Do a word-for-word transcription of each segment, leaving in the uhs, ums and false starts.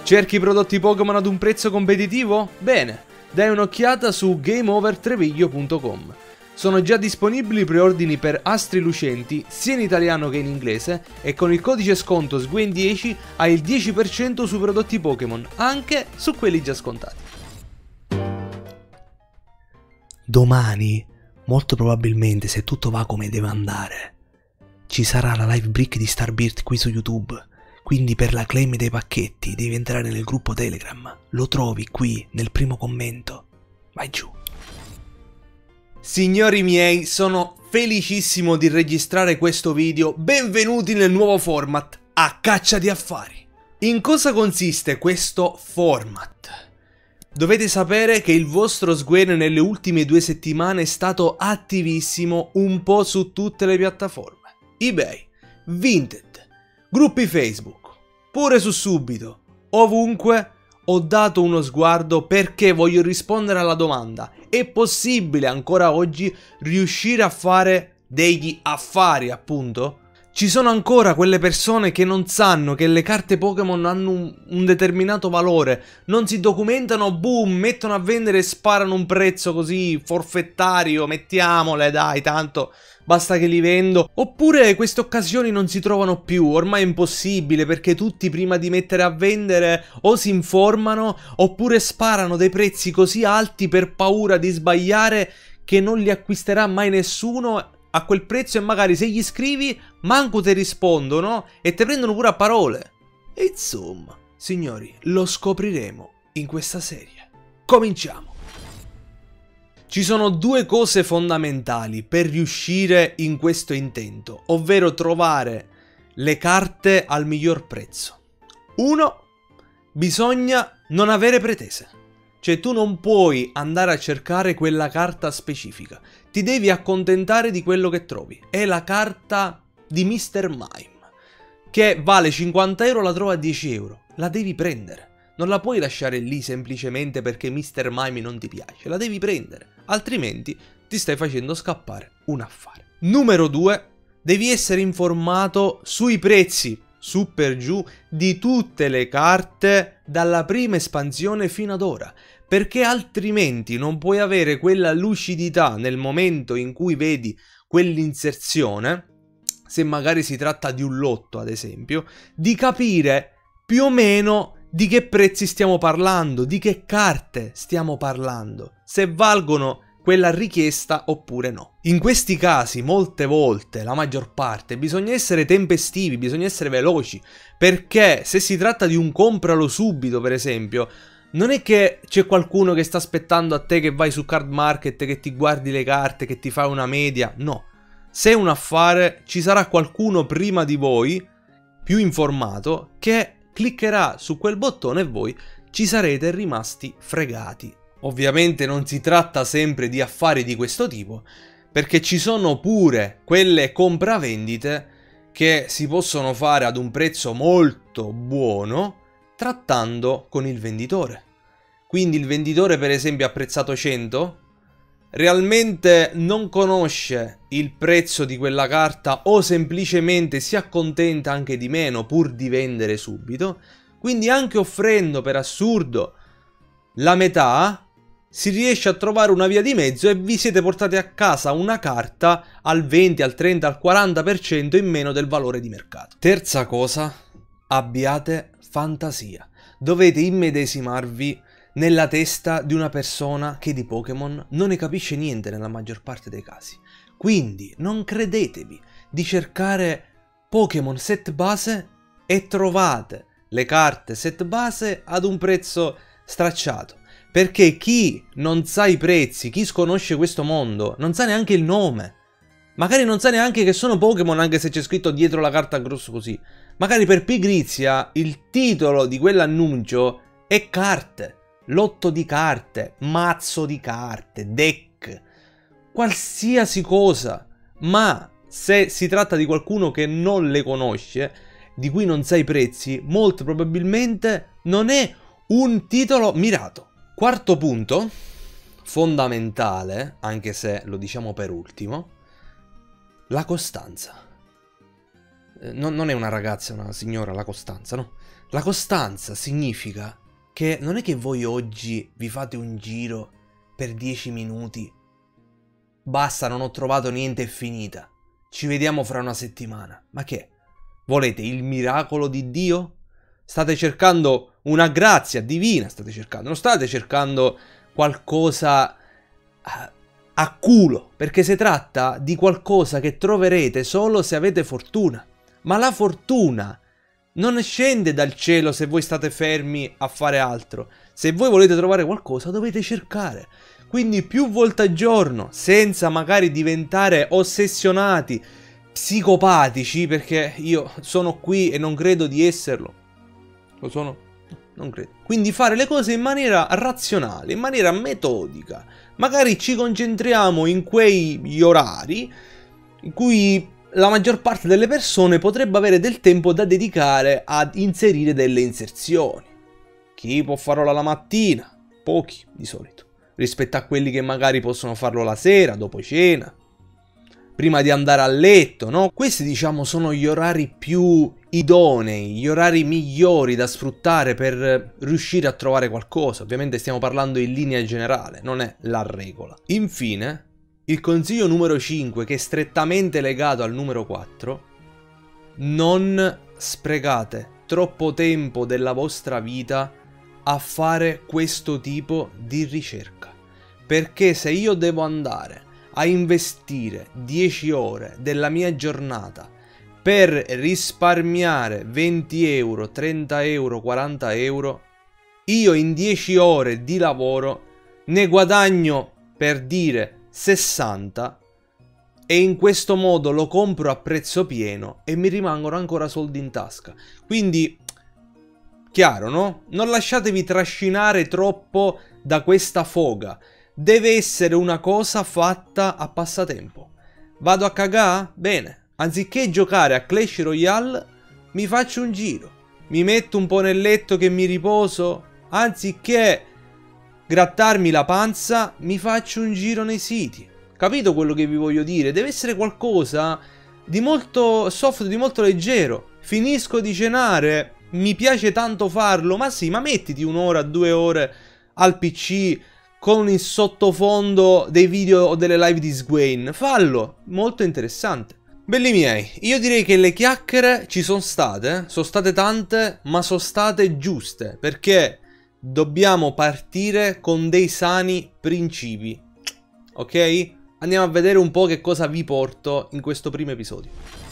Cerchi prodotti Pokémon ad un prezzo competitivo? Bene, dai un'occhiata su game over treviglio punto com. Sono già disponibili preordini per astri lucenti sia in italiano che in inglese e con il codice sconto S G W E N dieci hai il dieci per cento sui prodotti Pokémon, anche su quelli già scontati. Domani, molto probabilmente, se tutto va come deve andare, ci sarà la live break di Starbird qui su YouTube. Quindi per la claim dei pacchetti devi entrare nel gruppo Telegram. Lo trovi qui nel primo commento. Vai giù. Signori miei, sono felicissimo di registrare questo video. Benvenuti nel nuovo format A Caccia di Affari. In cosa consiste questo format? Dovete sapere che il vostro S G W E N nelle ultime due settimane è stato attivissimo un po' su tutte le piattaforme. eBay, Vinted, gruppi Facebook, pure su Subito, ovunque ho dato uno sguardo perché voglio rispondere alla domanda: è possibile ancora oggi riuscire a fare degli affari, appunto? Ci sono ancora quelle persone che non sanno che le carte Pokémon hanno un, un determinato valore, non si documentano, boom, mettono a vendere e sparano un prezzo così forfettario, mettiamole dai, tanto basta che li vendo. Oppure queste occasioni non si trovano più, ormai è impossibile perché tutti prima di mettere a vendere o si informano oppure sparano dei prezzi così alti per paura di sbagliare che non li acquisterà mai nessuno a quel prezzo, e magari se gli scrivi manco te rispondono e te prendono pure a parole. E insomma, signori, lo scopriremo in questa serie. Cominciamo! Ci sono due cose fondamentali per riuscire in questo intento, ovvero trovare le carte al miglior prezzo. Uno, bisogna non avere pretese. Cioè tu non puoi andare a cercare quella carta specifica, ti devi accontentare di quello che trovi. È la carta di mister Mime, che vale cinquanta euro, la trovo a dieci euro, la devi prendere. Non la puoi lasciare lì semplicemente perché mister Mime non ti piace, la devi prendere, altrimenti ti stai facendo scappare un affare. Numero due, devi essere informato sui prezzi, su per giù, di tutte le carte dalla prima espansione fino ad ora, perché altrimenti non puoi avere quella lucidità nel momento in cui vedi quell'inserzione, se magari si tratta di un lotto ad esempio, di capire più o meno di che prezzi stiamo parlando, di che carte stiamo parlando, se valgono quella richiesta oppure no. In questi casi, molte volte, la maggior parte, bisogna essere tempestivi, bisogna essere veloci, perché se si tratta di un compralo subito, per esempio, non è che c'è qualcuno che sta aspettando a te che vai su Card Market, che ti guardi le carte, che ti fa una media, no. Se è un affare, ci sarà qualcuno prima di voi, più informato, che cliccherà su quel bottone e voi ci sarete rimasti fregati. Ovviamente non si tratta sempre di affari di questo tipo, perché ci sono pure quelle compravendite che si possono fare ad un prezzo molto buono trattando con il venditore. Quindi il venditore, per esempio, ha prezzato cento, realmente non conosce il prezzo di quella carta o semplicemente si accontenta anche di meno pur di vendere subito, quindi anche offrendo per assurdo la metà si riesce a trovare una via di mezzo e vi siete portati a casa una carta al venti, al trenta, al quaranta per cento in meno del valore di mercato. Terza cosa, abbiate fantasia. Dovete immedesimarvi nella testa di una persona che di Pokémon non ne capisce niente nella maggior parte dei casi. Quindi non credetevi di cercare Pokémon set base e trovate le carte set base ad un prezzo stracciato. Perché chi non sa i prezzi, chi sconosce questo mondo, non sa neanche il nome. Magari non sa neanche che sono Pokémon, anche se c'è scritto dietro la carta grosso così. Magari per pigrizia il titolo di quell'annuncio è carte, lotto di carte, mazzo di carte, deck, qualsiasi cosa. Ma se si tratta di qualcuno che non le conosce, di cui non sa i prezzi, molto probabilmente non è un titolo mirato. Quarto punto, fondamentale, anche se lo diciamo per ultimo, la costanza. eh, non, non è una ragazza, è una signora, la costanza, no? La costanza significa che non è che voi oggi vi fate un giro per dieci minuti, basta, non ho trovato niente, è finita, ci vediamo fra una settimana. Ma che? Volete il miracolo di Dio? State cercando una grazia divina, state cercando, non state cercando qualcosa a, a culo, perché si tratta di qualcosa che troverete solo se avete fortuna. Ma la fortuna non scende dal cielo se voi state fermi a fare altro. Se voi volete trovare qualcosa dovete cercare. Quindi più volte al giorno, senza magari diventare ossessionati, psicopatici, perché io sono qui e non credo di esserlo. Lo sono? Non credo. Quindi fare le cose in maniera razionale, in maniera metodica. Magari ci concentriamo in quegli orari in cui la maggior parte delle persone potrebbe avere del tempo da dedicare ad inserire delle inserzioni. Chi può farlo la mattina? Pochi, di solito. Rispetto a quelli che magari possono farlo la sera, dopo cena, prima di andare a letto, no? Questi, diciamo, sono gli orari più idonei, gli orari migliori da sfruttare per riuscire a trovare qualcosa. Ovviamente stiamo parlando in linea generale, non è la regola. Infine, il consiglio numero cinque, che è strettamente legato al numero quattro, non sprecate troppo tempo della vostra vita a fare questo tipo di ricerca. Perché se io devo andare a investire dieci ore della mia giornata per risparmiare venti euro, trenta euro, quaranta euro, io in dieci ore di lavoro ne guadagno, per dire, sessanta, e in questo modo lo compro a prezzo pieno e mi rimangono ancora soldi in tasca. Quindi, chiaro, no? Non lasciatevi trascinare troppo da questa foga. Deve essere una cosa fatta a passatempo. Vado a cagà? Bene. Anziché giocare a Clash Royale, mi faccio un giro. Mi metto un po' nel letto che mi riposo. Anziché grattarmi la panza, mi faccio un giro nei siti. Capito quello che vi voglio dire? Deve essere qualcosa di molto soft, di molto leggero. Finisco di cenare, mi piace tanto farlo. Ma sì, ma mettiti un'ora, due ore al P C con il sottofondo dei video o delle live di Swain. Fallo, molto interessante. Belli miei, io direi che le chiacchiere ci sono state, sono state tante, ma sono state giuste, perché dobbiamo partire con dei sani principi, ok? Andiamo a vedere un po' che cosa vi porto in questo primo episodio.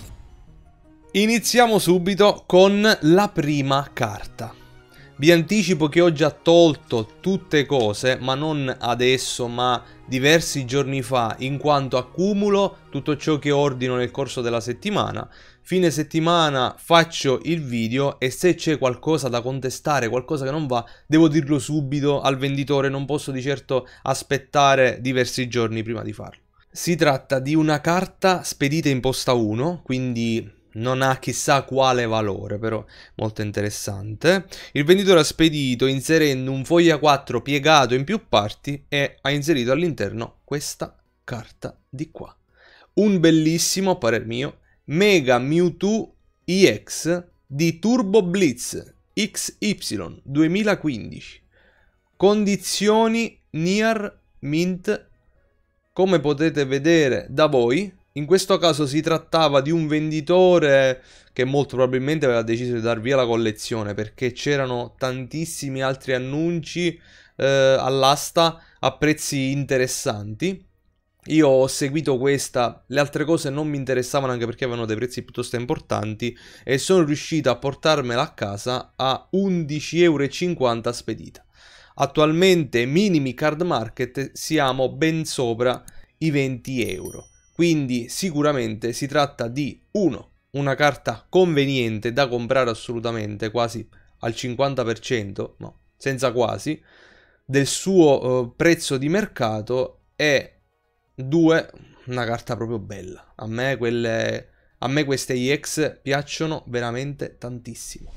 Iniziamo subito con la prima carta. Vi anticipo che ho già tolto tutte cose, ma non adesso, ma diversi giorni fa, in quanto accumulo tutto ciò che ordino nel corso della settimana. Fine settimana faccio il video e se c'è qualcosa da contestare, qualcosa che non va, devo dirlo subito al venditore, non posso di certo aspettare diversi giorni prima di farlo. Si tratta di una carta spedita in posta uno, quindi non ha chissà quale valore, però molto interessante. Il venditore ha spedito inserendo un foglio A quattro piegato in più parti e ha inserito all'interno questa carta di qua. Un bellissimo, a parer mio, Mega Mewtwo E X di Turbo Blitz X Y duemilaquindici. Condizioni Near Mint, come potete vedere da voi. In questo caso si trattava di un venditore che molto probabilmente aveva deciso di dar via la collezione, perché c'erano tantissimi altri annunci eh, all'asta a prezzi interessanti. Io ho seguito questa, le altre cose non mi interessavano anche perché avevano dei prezzi piuttosto importanti e sono riuscito a portarmela a casa a undici e cinquanta euro spedita. Attualmente minimi card market siamo ben sopra i venti euro. Quindi sicuramente si tratta di uno, una carta conveniente da comprare assolutamente, quasi al cinquanta per cento, no, senza quasi, del suo uh, prezzo di mercato, e due, una carta proprio bella. A me, quelle, a me queste E X piacciono veramente tantissimo.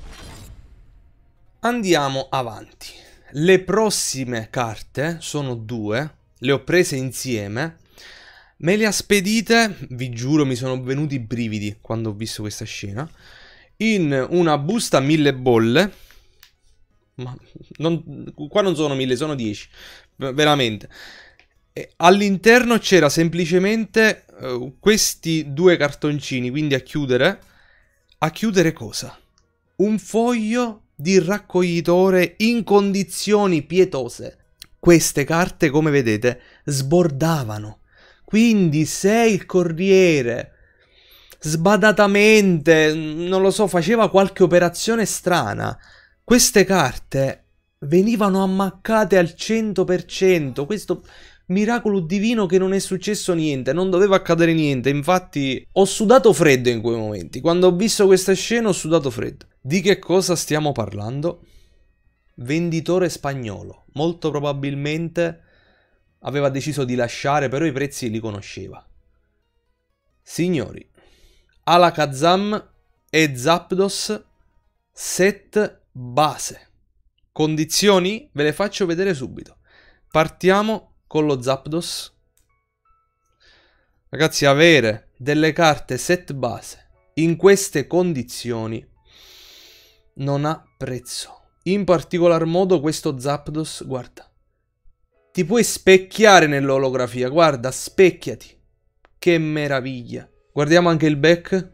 Andiamo avanti. Le prossime carte sono due, le ho prese insieme. Me le ha spedite, vi giuro mi sono venuti i brividi quando ho visto questa scena, in una busta a mille bolle, ma non, qua non sono mille, sono dieci, veramente. E all'interno c'era semplicemente uh, questi due cartoncini, quindi a chiudere, a chiudere cosa? Un foglio di raccoglitore in condizioni pietose. Queste carte, come vedete, sbordavano. Quindi se il corriere sbadatamente, non lo so, faceva qualche operazione strana, queste carte venivano ammaccate al cento per cento. Questo miracolo divino che non è successo niente, non doveva accadere niente. Infatti ho sudato freddo in quei momenti. Quando ho visto questa scena ho sudato freddo. Di che cosa stiamo parlando? Venditore spagnolo. Molto probabilmente aveva deciso di lasciare, però i prezzi li conosceva. Signori, Alakazam e Zapdos set base. Condizioni? Ve le faccio vedere subito. Partiamo con lo Zapdos. Ragazzi, avere delle carte set base in queste condizioni non ha prezzo. In particolar modo questo Zapdos, guarda, ti puoi specchiare nell'olografia, guarda, specchiati. Che meraviglia. Guardiamo anche il back.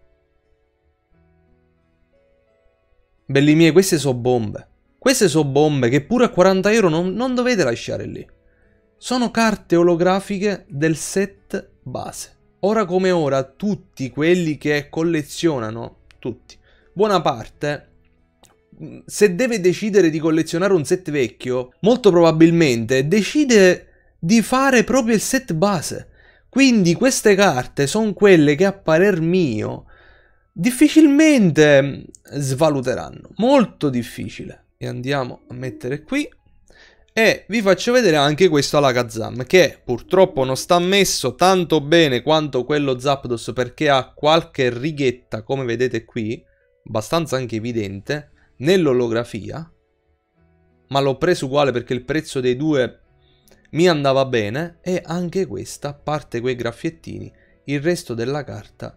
Belli miei, queste sono bombe. Queste sono bombe che pure a quaranta euro non, non dovete lasciare lì. Sono carte olografiche del set base. Ora come ora tutti quelli che collezionano, tutti, buona parte, se deve decidere di collezionare un set vecchio, molto probabilmente decide di fare proprio il set base. Quindi queste carte sono quelle che a parer mio difficilmente svaluteranno. Molto difficile. E andiamo a mettere qui. E vi faccio vedere anche questo Alakazam, che purtroppo non sta messo tanto bene quanto quello Zapdos, perché ha qualche righetta, come vedete qui, abbastanza anche evidente, nell'olografia. Ma l'ho preso uguale perché il prezzo dei due mi andava bene. E anche questa, a parte quei graffiettini, il resto della carta,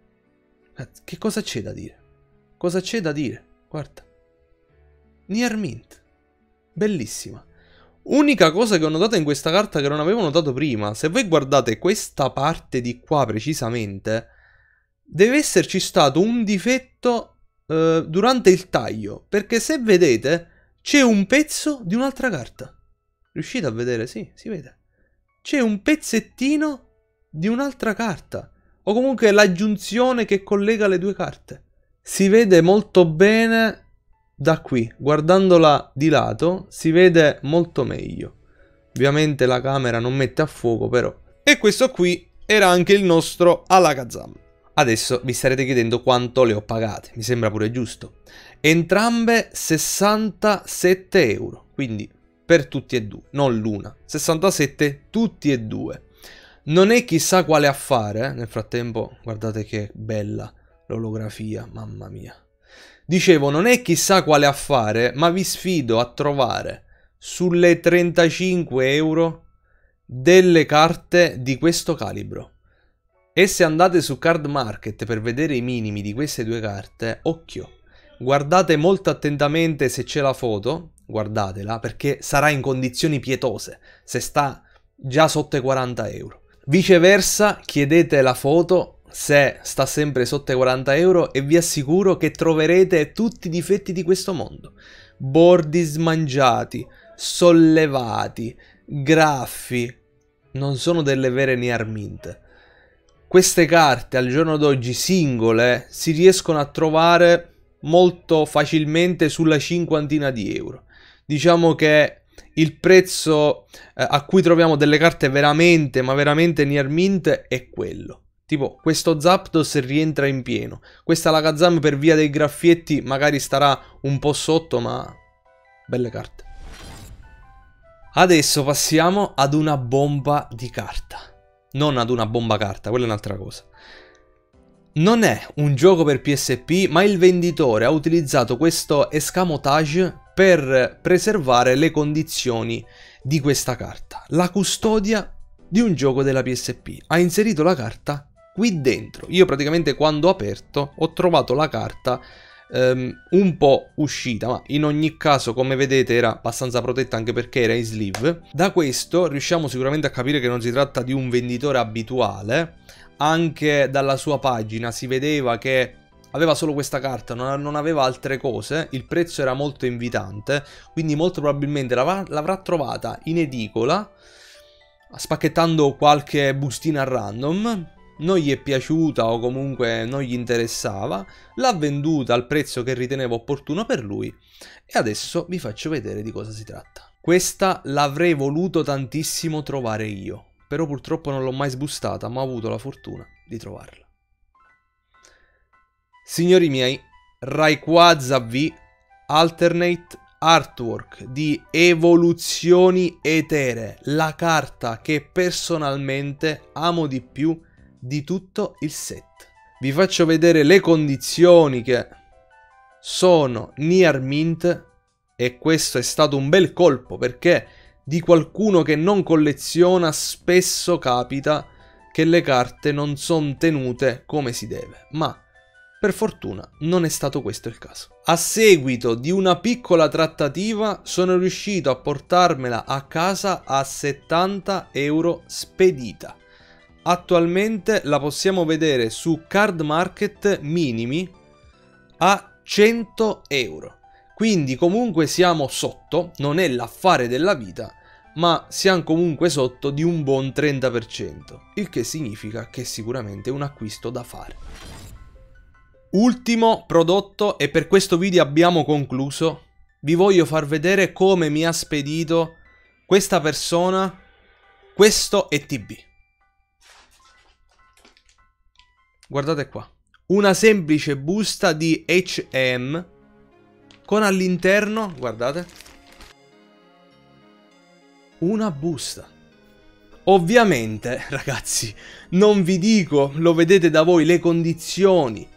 che cosa c'è da dire? Cosa c'è da dire? Guarda. Nier Mint. Bellissima. Unica cosa che ho notato in questa carta che non avevo notato prima, se voi guardate questa parte di qua precisamente, deve esserci stato un difetto eh, durante il taglio, perché se vedete c'è un pezzo di un'altra carta. Riuscite a vedere? Sì, si vede. C'è un pezzettino di un'altra carta, o comunque l'aggiunzione che collega le due carte. Si vede molto bene da qui, guardandola di lato si vede molto meglio. Ovviamente la camera non mette a fuoco, però. E questo qui era anche il nostro Alakazam. Adesso vi starete chiedendo quanto le ho pagate, mi sembra pure giusto. Entrambe sessantasette euro, quindi per tutti e due, non l'una, sessantasette tutti e due. Non è chissà quale affare, eh? Nel frattempo guardate che bella l'olografia, mamma mia. Dicevo, non è chissà quale affare, ma vi sfido a trovare sulle trentacinque euro delle carte di questo calibro. E se andate su Card Market per vedere i minimi di queste due carte, occhio, guardate molto attentamente se c'è la foto, guardatela, perché sarà in condizioni pietose, se sta già sotto i quaranta euro. Viceversa, chiedete la foto se sta sempre sotto i quaranta euro e vi assicuro che troverete tutti i difetti di questo mondo. Bordi smangiati, sollevati, graffi. Non sono delle vere Nier Mint. Queste carte al giorno d'oggi singole si riescono a trovare molto facilmente sulla cinquantina di euro. Diciamo che il prezzo eh, a cui troviamo delle carte veramente, ma veramente Nier Mint è quello. Tipo, questo Zapdos rientra in pieno. Questa Alakazam per via dei graffietti magari starà un po' sotto, ma belle carte. Adesso passiamo ad una bomba di carta. Non ad una bomba carta, quella è un'altra cosa. Non è un gioco per P S P, ma il venditore ha utilizzato questo escamotage per preservare le condizioni di questa carta. La custodia di un gioco della P S P. Ha inserito la carta qui dentro. Io praticamente quando ho aperto ho trovato la carta um, un po' uscita, ma in ogni caso come vedete era abbastanza protetta anche perché era in sleeve. Da questo riusciamo sicuramente a capire che non si tratta di un venditore abituale. Anche dalla sua pagina si vedeva che aveva solo questa carta, non aveva altre cose, il prezzo era molto invitante, quindi molto probabilmente l'avrà trovata in edicola, spacchettando qualche bustina a random, non gli è piaciuta o comunque non gli interessava, l'ha venduta al prezzo che ritenevo opportuno per lui e adesso vi faccio vedere di cosa si tratta. Questa l'avrei voluto tantissimo trovare io, però purtroppo non l'ho mai sbustata, ma ho avuto la fortuna di trovarla. Signori miei, Rayquaza V Alternate Artwork di Evoluzioni Eteree, la carta che personalmente amo di più di tutto il set. Vi faccio vedere le condizioni che sono near mint e questo è stato un bel colpo perché di qualcuno che non colleziona spesso capita che le carte non sono tenute come si deve, ma per fortuna non è stato questo il caso. A seguito di una piccola trattativa sono riuscito a portarmela a casa a settanta euro spedita. Attualmente la possiamo vedere su Card Market minimi a cento euro. Quindi comunque siamo sotto, non è l'affare della vita, ma siamo comunque sotto di un buon trenta per cento, il che significa che è sicuramente un acquisto da fare. Ultimo prodotto e per questo video abbiamo concluso. Vi voglio far vedere come mi ha spedito questa persona questo E T B. Guardate qua, una semplice busta di H e M con all'interno, guardate, una busta. Ovviamente, ragazzi, non vi dico, lo vedete da voi, le condizioni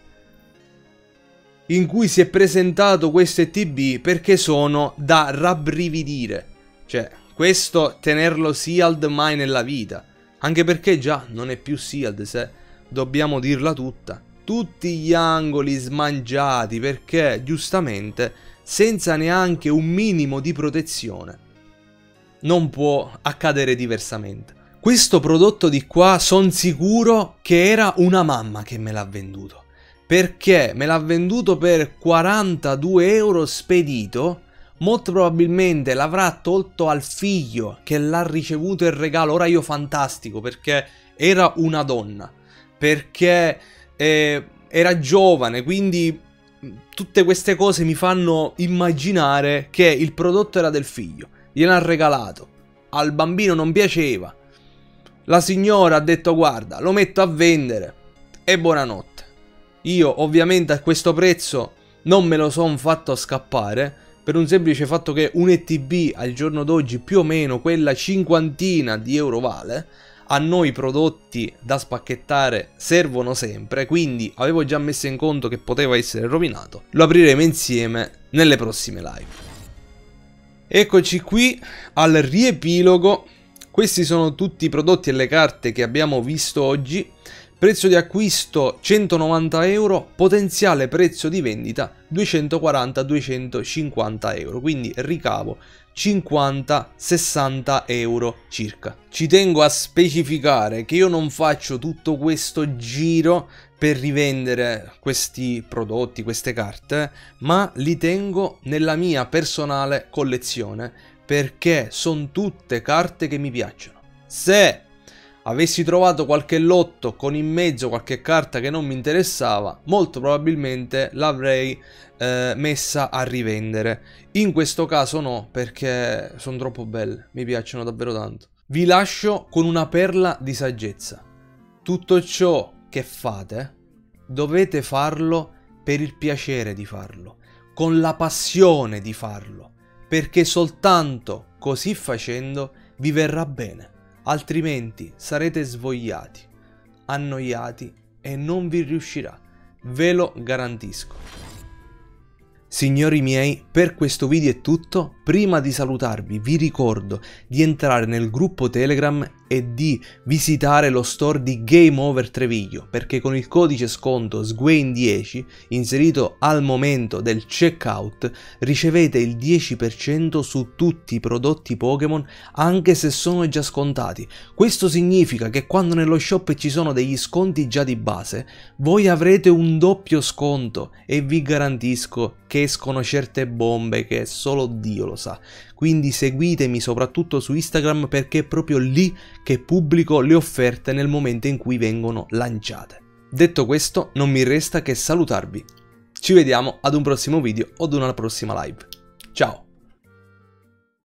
in cui si è presentato questo E T B perché sono da rabbrividire. Cioè, questo tenerlo sealed mai nella vita. Anche perché già non è più sealed, se dobbiamo dirla tutta. Tutti gli angoli smangiati perché, giustamente, senza neanche un minimo di protezione, non può accadere diversamente. Questo prodotto di qua sono sicuro che era una mamma che me l'ha venduto. Perché me l'ha venduto per quarantadue euro spedito, molto probabilmente l'avrà tolto al figlio che l'ha ricevuto in regalo. Ora io fantastico perché era una donna, perché eh, era giovane, quindi tutte queste cose mi fanno immaginare che il prodotto era del figlio, gliel'ha regalato, al bambino non piaceva, la signora ha detto guarda lo metto a vendere e buonanotte. Io ovviamente a questo prezzo non me lo son fatto scappare per un semplice fatto che un E T B al giorno d'oggi più o meno quella cinquantina di euro vale. A noi prodotti da spacchettare servono sempre, quindi avevo già messo in conto che poteva essere rovinato. Lo apriremo insieme nelle prossime live. Eccoci qui al riepilogo. Questi sono tutti i prodotti e le carte che abbiamo visto oggi. Prezzo di acquisto centonovanta euro, potenziale prezzo di vendita duecentoquaranta duecentocinquanta euro, quindi ricavo cinquanta sessanta euro circa. Ci tengo a specificare che io non faccio tutto questo giro per rivendere questi prodotti, queste carte, ma li tengo nella mia personale collezione perché sono tutte carte che mi piacciono. Se avessi trovato qualche lotto con in mezzo qualche carta che non mi interessava, molto probabilmente l'avrei eh, messa a rivendere. In questo caso no, perché sono troppo belle, mi piacciono davvero tanto. Vi lascio con una perla di saggezza. Tutto ciò che fate dovete farlo per il piacere di farlo, con la passione di farlo, perché soltanto così facendo vi verrà bene. Altrimenti sarete svogliati, annoiati e non vi riuscirà, ve lo garantisco. Signori miei, per questo video è tutto. Prima di salutarvi vi ricordo di entrare nel gruppo Telegram e di visitare lo store di Game Over Treviglio, perché con il codice sconto S G W A Y N dieci inserito al momento del checkout ricevete il dieci per cento su tutti i prodotti Pokémon, anche se sono già scontati. Questo significa che quando nello shop ci sono degli sconti già di base, voi avrete un doppio sconto e vi garantisco che escono certe bombe che solo Dio lo sa. Quindi seguitemi soprattutto su Instagram, perché è proprio lì che pubblico le offerte nel momento in cui vengono lanciate. Detto questo, non mi resta che salutarvi. Ci vediamo ad un prossimo video o ad una prossima live. Ciao!